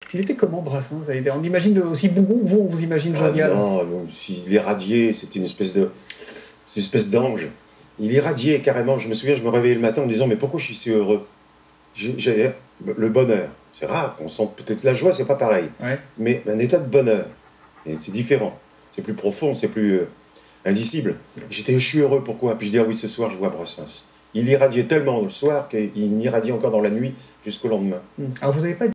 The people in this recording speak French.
Il était comment Brassens? On imagine aussi Bougon, vous, on vous imagine Ah jovial. non, s'il irradiait, c'était c'est une espèce d'ange. Il irradiait carrément. Je me souviens, je me réveillais le matin en me disant, mais pourquoi je suis si heureux? J'avais le bonheur. C'est rare, on sent peut-être la joie, c'est pas pareil. Ouais. Mais un état de bonheur. Et c'est différent. C'est plus profond, c'est plus indicible. Je suis heureux, pourquoi? Puis je dis, ah oui, ce soir, je vois Brassens. Il irradiait tellement le soir qu'il m'irradiait encore dans la nuit jusqu'au lendemain. Alors vous n'avez pas